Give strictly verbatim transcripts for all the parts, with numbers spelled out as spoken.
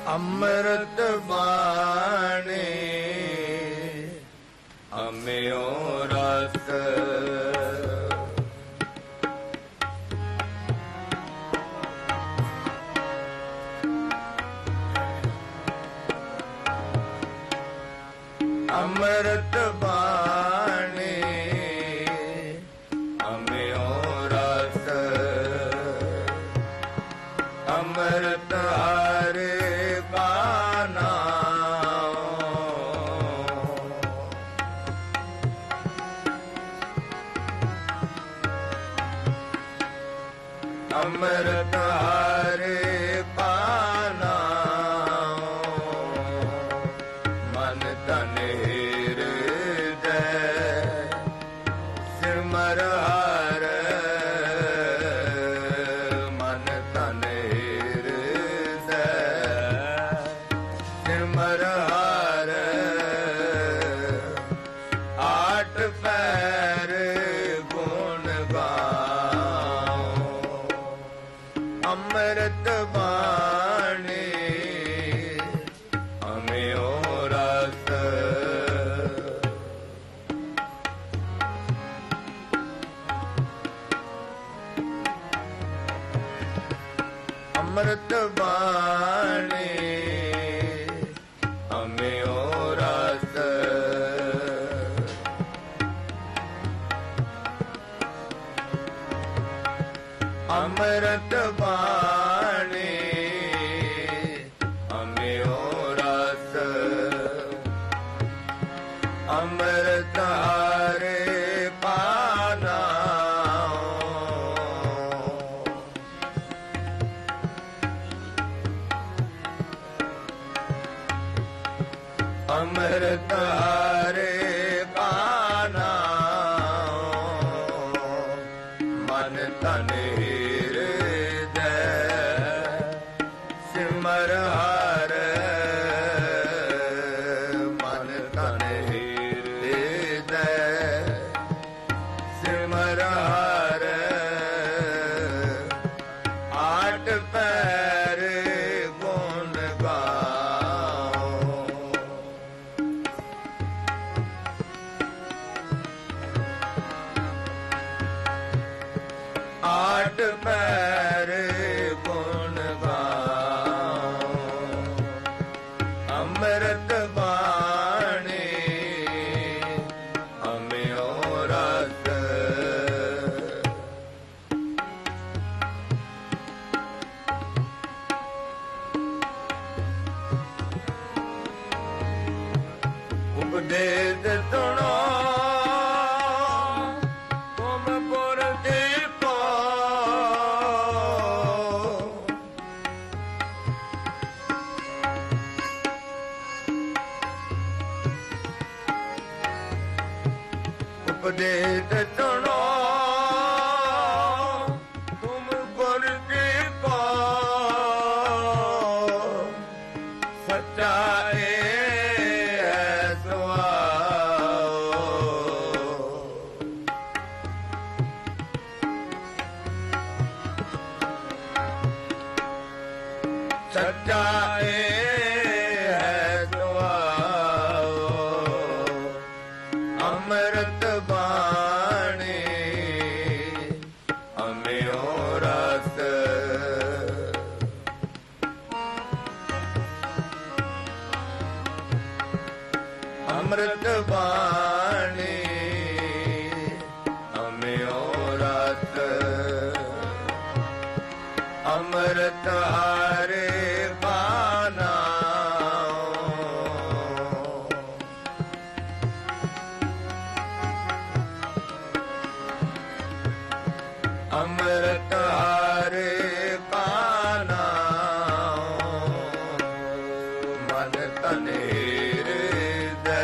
ਅੰਮ੍ਰਿਤ ਬਾਣੀ ਅੰਮ੍ਰਿਓ ਰਸ ਅੰਮ੍ਰਿਤ ਬਾਣੀ ਅੰਮ੍ਰਿਓ ਰਸ ਅੰਮ੍ਰਿਤ ਹਰਿ ਕਾ ਨਾਮ ਅੰਮ੍ਰਿਤ ਹਰਿ ਕਾ ਨਾਮ ਮਨ ਤਨ ਹਿਰਦੈ ਸਿਮਰ ਹਰਿ ਮਨ ਤਨ ਹਿਰਦੈ ਸਿਮਰ ਹਰਿ ਆਠ ਪੈਰ ਗੁਣ ਗਾਓ ਅੰਮ੍ਰਿਤ ਬਾਣੀ ਅੰਮ੍ਰਿਓ ਰਸ ਅੰਮ੍ਰਿਤ ਬਾਣੀ ਅੰਮ੍ਰਿਓ ਰਸ ਅੰਮ੍ਰਿਤ ਬਾਣੀ ਅੰਮ੍ਰਿਓ ਰਸ ਅੰਮ੍ਰਿਤ ਹਰਿ ਕਾ ਨਾਮ ਅੰਮ੍ਰਿਤ ਹਰਿ ਕਾ ਨਾਮ ਮਨ ਤਨ ਹਿਰਦੈ ਸਿਮਰ ਹਰਿ ਮਨ ਤਨ ਹਿਰਦੈ ਸਿਮਰ ਹਰਿ ਆਠ ਪੈਰ ਗੁਣ ਗਾਓ ਆਠ ਪੈਰ ਗੁਣ ਗਾਓ ਅੰਮ੍ਰਿਤ ਬਾਣੀ ਅੰਮ੍ਰਿਓ ਰਸ ਉਪਦੇਸ਼ ਸੁਣੋ ਤੁਮ ਗੁਰ ਦੀਪੋ ਉਪਦੇਸ਼ ਸੁਣੋ ਤੁਮ ਗੁਰ ਦੀਪੋ ਸੱਚਾ ਏ ਹੈ ਸੁਆਓ ਸੱਚਾ ਏ ਹੈ ਸੁਆਓ ਅੰਮ੍ਰਿਤ ਬਾਣੀ ਅੰਮ੍ਰਿਓ ਰਸ ਅੰਮ੍ਰਿਤ ਬਾਣੀ ਅੰਮ੍ਰਿਓ ਰਸ ਅੰਮ੍ਰਿਤ ਹਰਿ ਕਾ ਨਾਮ ਅੰਮ੍ਰਿਤ ਹਰਿ ਕਾ ਨਾਮ ਮਨ ਤਨ ਹਿਰਦੈ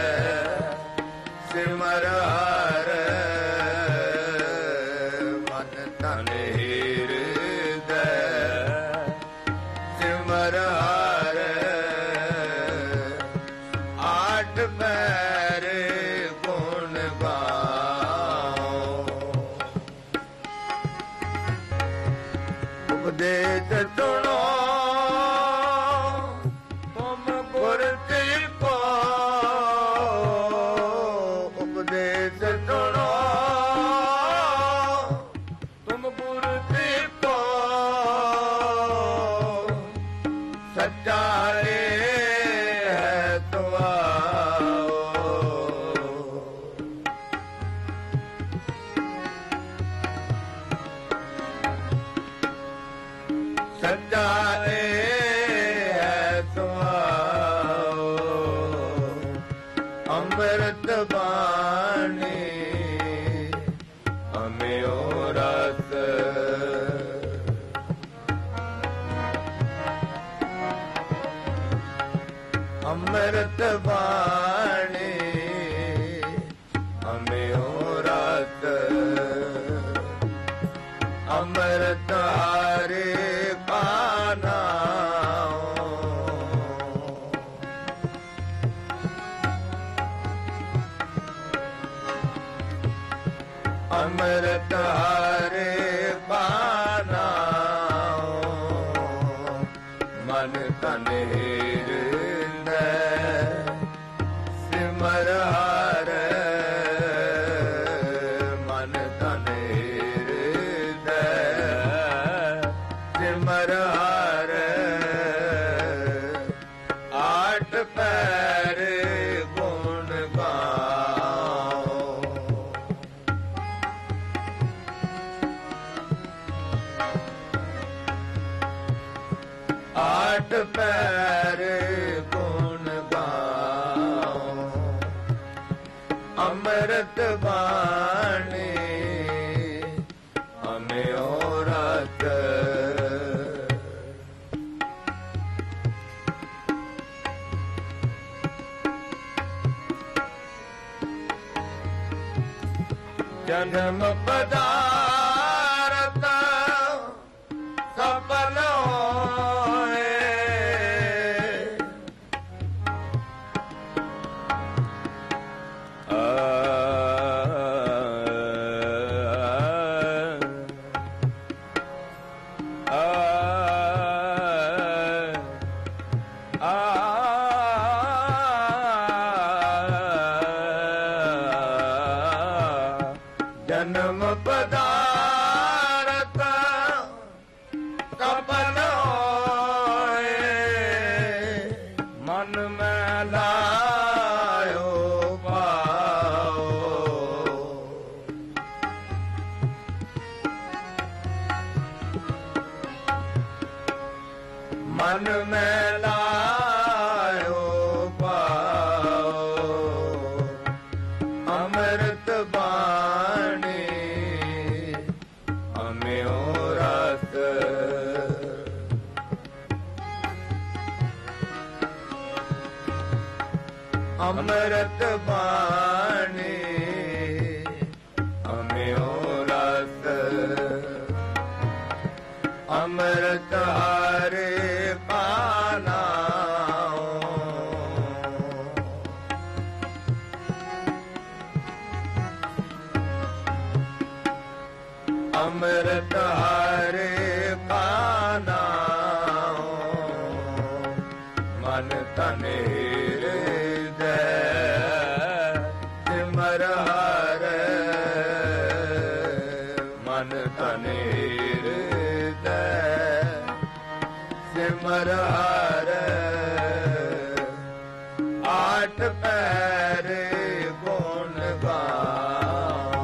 ਸਿਮਰ ਹਰਿ ਮਨ ਤਨ ਹਿਰਦੈ ਸਿਮਰ ਹਰਿ ਆਠ ਪੈਰ ਗੁਣ ਗਾਓ ਉਪਦੇਸ਼ ਸੁਣੋ ਸੱਚਾ ਏ ਹੈ ਤੁਆਓ ਸੱਚਾ ਏ ਹੈ ਤੁਆਓ ਅੰਮ੍ਰਿਤ ਬਾਣੀ ਅਮਿਓ ਰਸ ਅੰਮ੍ਰਿਤ ਬਾਣੀ ਅਮਿਓ ਰਸ ਅੰਮ੍ਰਿਤ ਹਰਿ ਪਾਨਾ ਅੰਮ੍ਰਿਤ ਹਰਿ ਪਾਨਾ ਮਨ ਤਨ ਹਿਰਦੈ ਸਿਮਰ ਹਰਿ ਮਨ ਤਨ ਹਿਰਦੈ ਸਿਮਰ ਹਰਿ ਆਠ ਪੈਰ ਗੁਣ ਗਾਓ ਆਠ ਪੈਰ ਗੁਣ ਗਾਓ ਅੰਮ੍ਰਿਤ ਬਾਣੀ ਅਮਿਓ ਰਸ ਜਨਮ ਪਦਾਰਥ ਸਫਲ ਹੋਏ ਜਨਮ ਪਦਾਰਥ ਸਫਲ ਹੋਏ ਮਨ ਮੈਂ ਲਾਇਓ ਪਾਓ ਮਨ ਮੈਂ ਲਾਇਓ ਪਾਓ ਅੰਮ੍ਰਿਤ ਬਾਣੀ ਅਮਿਓ ਰਸ ਅੰਮ੍ਰਿਤ ਬਾਣੀ ਅਮਿਓ ਰਸ ਅੰਮ੍ਰਿਤ ਹਰਿ ਪਾਨਾ ਅੰਮ੍ਰਿਤ ਹਰਿ ਪਾਨਾ ਮਨ ਤਨ ਹਿਰਦੈ ਸਿਮਰ ਹਰਿ ਮਨ ਤਨ ਹਿਰਦੈ ਸਿਮਰ ਹਰਿ ਆਠ ਪੈਰ ਗੁਣ ਗਾਓ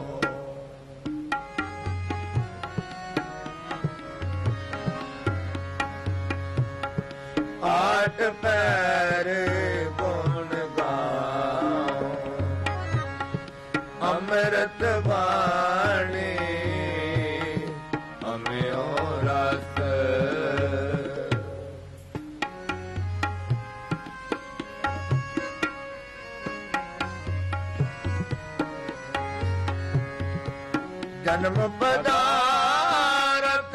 ਆਠ ਪੈਰ ਗੁਣ ਗਾਓ ਅੰਮ੍ਰਿਤ ਬਾਣੀ ਅਮਿਓ ਰਸ ਜਨਮ ਪਦਾਰਥ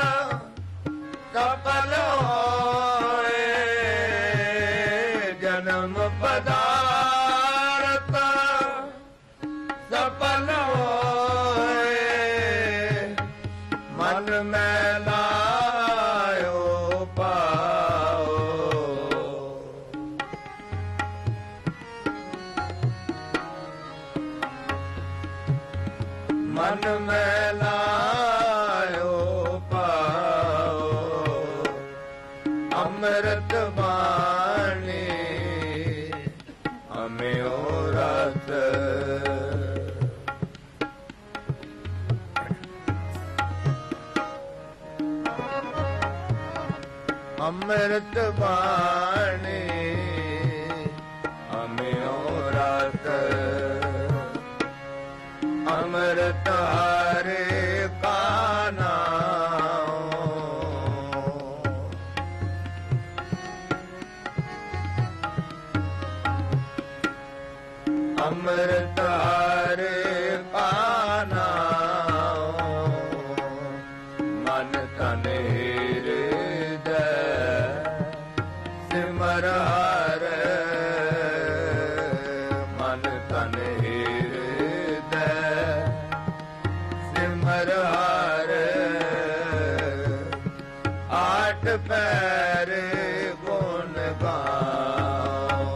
ਸਫਲ ਹੋਏ ਜਨਮ ਪਦਾਰਥ ਸਫਲ ਹੋਏ ਮਨ ਮੈਂ ਲਾਇਓ ਪਾਓ ਮਨ ਮੈਂ ਲਾਇਓ ਪਾਓ ਅੰਮ੍ਰਿਤ ਬਾਣੀ ਅਮਿਓ ਰਸ ਅੰਮ੍ਰਿਤ ਬਾਣੀ ਅਮਿਓ ਰਸ ਅੰਮ੍ਰਿਤ ਹਰਿ ਕਾ ਨਾਮ ਅੰਮ੍ਰਿਤ ਹਰਿ ਕਾ ਨਾਮ ਮਨ ਤਨ ਹਿਰਦੈ ਸਿਮਰ ਹਰਿ ਮਨ ਤਨ ਹਿਰਦੈ ਸਿਮਰ ਹਰਿ ਆਠ ਪੈਰ ਗੁਣ ਗਾਓ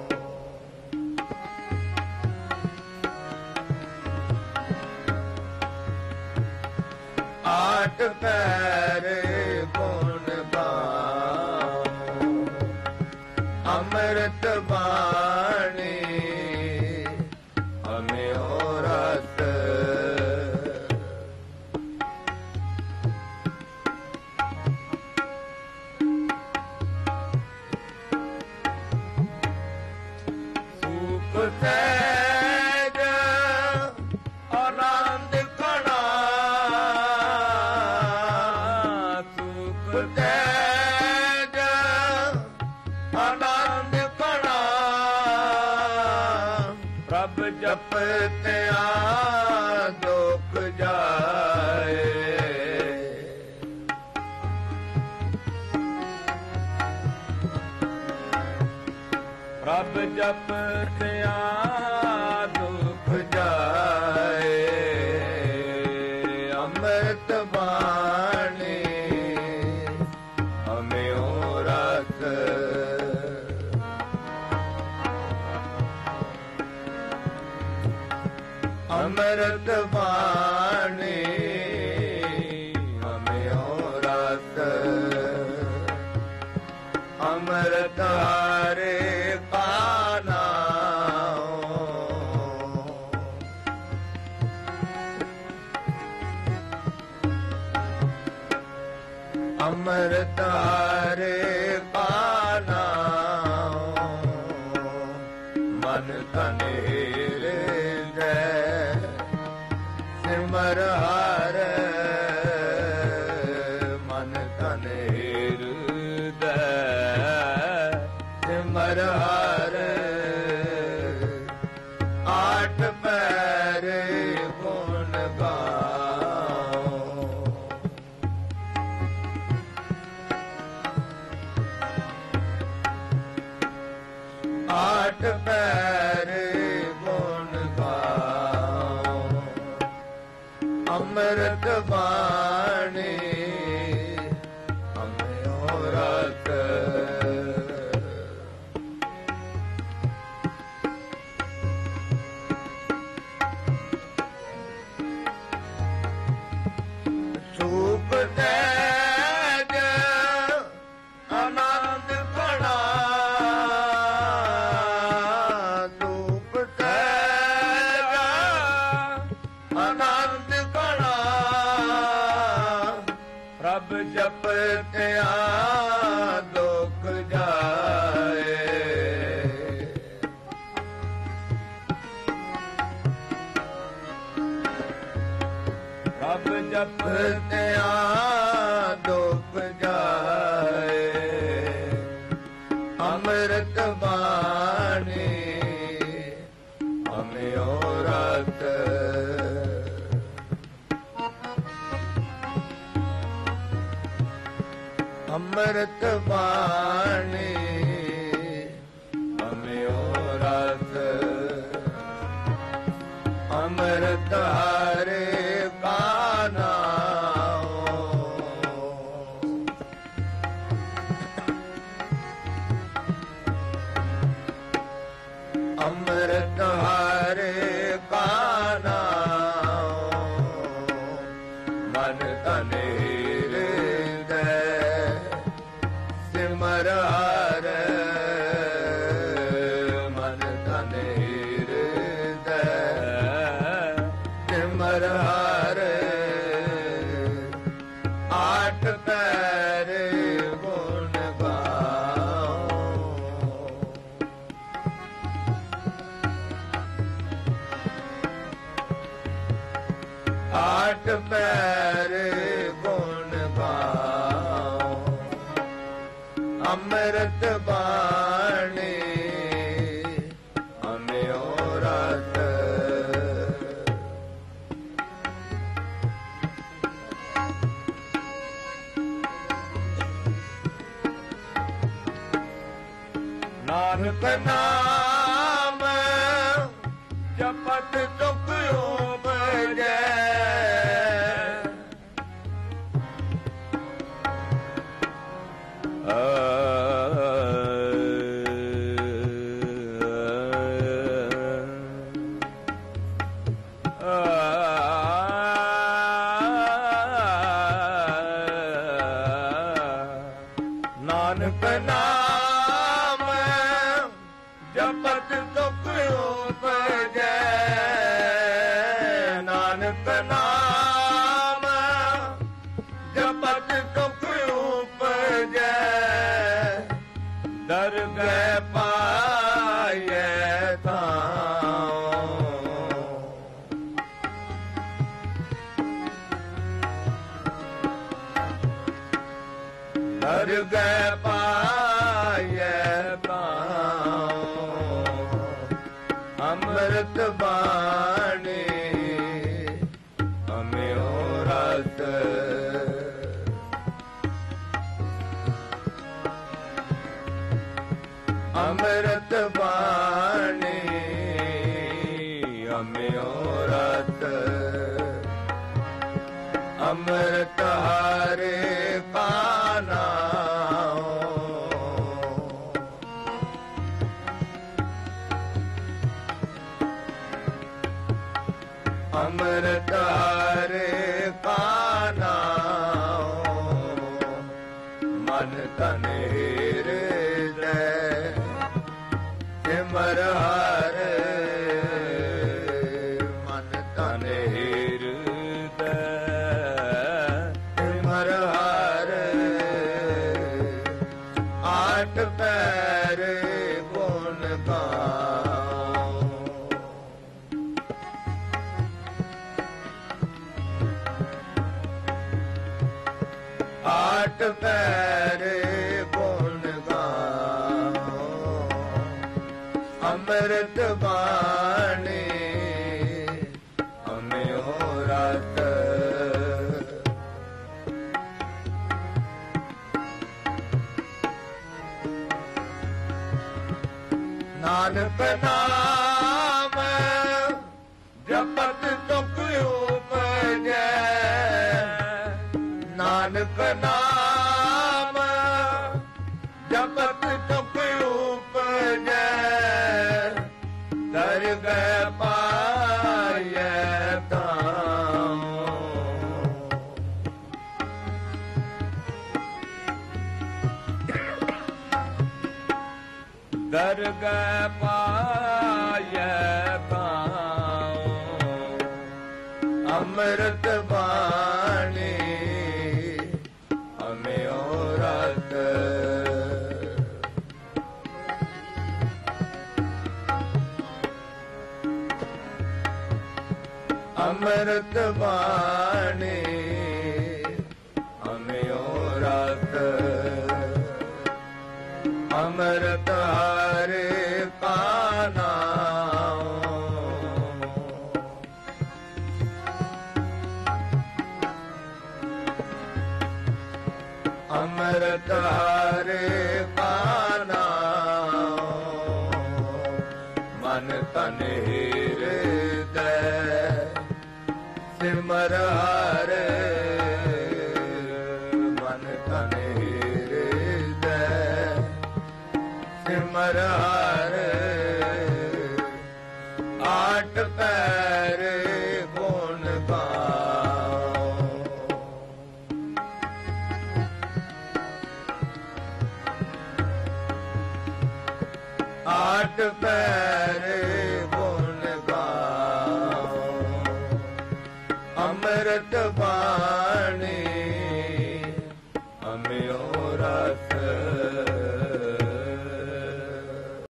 ਆਠ ਪੈਰ ਗੁਣ ਗਾਓ ਅੰਮ੍ਰਿਤ ਬਾਣੀ ਅਮਿਓ ਰਸ ਸੂਖ ਸਹਿਜ ਆਨੰਦ ਕਣਾ ਸੂਖ ਸਹਿਜ ਆਨੰਦ ਕਣਾ ਪ੍ਰਭ ਜਪਤਿਆ ਦੁਖ ਜਾਏ ਪ੍ਰਭ ਜਪਤਿਆ ਦੁਖ ਜਾਏ ਅੰਮ੍ਰਿਤ ਬਾਣੀ ਅਮਿਓ ਰਸ ਅੰਮ੍ਰਿਤ ਬਾਣੀ ਅਮਿਓ ਰਸ ਅੰਮ੍ਰਿਤ ਹਰਿ ਕਾ ਨਾਮ ਅੰਮ੍ਰਿਤ ਹਰਿ ਕਾ ਨਾਮ ਮਨ ਤਨ ਹਿਰਦੈ ਸਿਮਰ ਹਰਿ ਮਨ ਤਨ ਹਿਰਦੈ ਸਿਮਰ ਹਰਿ ਆਠ ਪੈਰ ਗੁਣ ਗਾਓ ਆਠ ਪੈਰ ਗੁਣ ਗਾਓ ਅੰਮ੍ਰਿਤ ਬਾਣੀ ਅਮਿਓ ਰਸ ਸੂਖ ਸਹਿਜ ਆਨੰਦ ਕਣਾ ਸੂਖ ਸਹਿਜ ਆਨੰਦ ਕਣਾ ਪ੍ਰਭ ਜਪਤਿਆ ਦੁਖ ਜਾਏ ਪ੍ਰਭ ਜਪਤਿਆ ਦੁਖ ਜਾਏ ਅੰਮ੍ਰਿਤ ਬਾਣੀ ਅਮਿਓ ਰਸ ਅੰਮ੍ਰਿਤ ਬਾਣੀ ਅਮਿਓ ਰਸ ਅੰਮ੍ਰਿਤ ਹਰਿ ਕਾ ਨਾਮ ਅੰਮ੍ਰਿਤ ਹਰਿ ਕਾ ਨਾਮ ਮਨ ਤਨ ਹਿਰਦੈ ਸਿਮਰ ਆਠ ਪੈਰ ਗੁਣ ਗਾਓ ਅੰਮ੍ਰਿਤ ਬਾਣੀ ਹਮਿਓ ਰਸ ਨਾਨਕ ਨਾਮ ਜਪਤ ਦੁਖ ਉਪਜੈ ਨਾਨਕ ਨਾਮ ਜਪਤ ਦੁਖ ਉਪਜੈ ਨਾਨਕ ਨਾਮ ਜਪਤ ਦੁਖ ਉਪਜੈ ਦਰਗਹਿ ਪਾਇਐ ਥਾਉ ਦਰਗਹਿ ਪਾਇਐ ਥਾਉ ਅੰਮ੍ਰਿਤ ਬਾਣੀ ਹਮਿਓ ਰਸ ਅੰਮ੍ਰਿਤ ਬਾਣੀ ਹਮਿਓ ਰਸ ਅੰਮ੍ਰਿਤ ਹਰਿ ਕਾ ਨਾਮ ਅੰਮ੍ਰਿਤ ਹਰਿ ਕਾ ਨਾਮ ਮਨ ਤਨ ਹਿਰਦੈ ਸਿਮਰ ਹਰਿ ਮਨ ਤਨ ਹਿਰਦੈ ਸਿਮਰ ਹਰਿ ਆਠ ਪੈਰ ਗੁਣ ਗਾਓ ਆਠ ਪੈਰ ਗੁਣ ਗਾਓ ਅੰਮ੍ਰਿਤ ਬਾਣੀ ਹਮਿਓ ਰਸ ਨਾਨਕ ਨਾਮ ਜਪਤ ਦੁਖ ਉਪਜੈ ਨਾਨਕ ਨਾਮ ਜਪਤ ਦੁਖ ਉਪਜੈ ਦਰਗਹਿ ਪਾਇਐ ਥਾਉ ਦਰਗਹਿ ਪਾਇਐ ਥਾਉ ਅੰਮ੍ਰਿਤ ਬਾਣੀ ਹਮਿਓ ਰਸ ਅੰਮ੍ਰਿਤ ਬਾਣੀ ਹਮਿਓ ਰਸ ਅੰਮ੍ਰਿਤ ਹਰਿ ਕਾ ਨਾਮ ਅੰਮ੍ਰਿਤ ਹਰਿ ਕਾ ਨਾਮ ਮਨ ਤਨ ਹਿਰਦੈ ਸਿਮਰ ਹਰਿ ਮਨ ਤਨ ਹਿਰਦੈ ਸਿਮਰ ਹਰਿ ਆਠ ਪੈਰ ਗੁਣ ਗਾਓ ਆਠ ਪੈਰ ਗੁਣ ਗਾਓ ਅੰਮ੍ਰਿਤ ਬਾਣੀ ਹਮਿਓ ਰਸ